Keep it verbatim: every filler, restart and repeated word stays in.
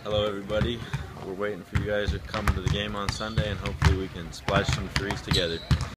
Hello everybody. We're waiting for you guys to come to the game on Sunday and hopefully we can splash some threes together.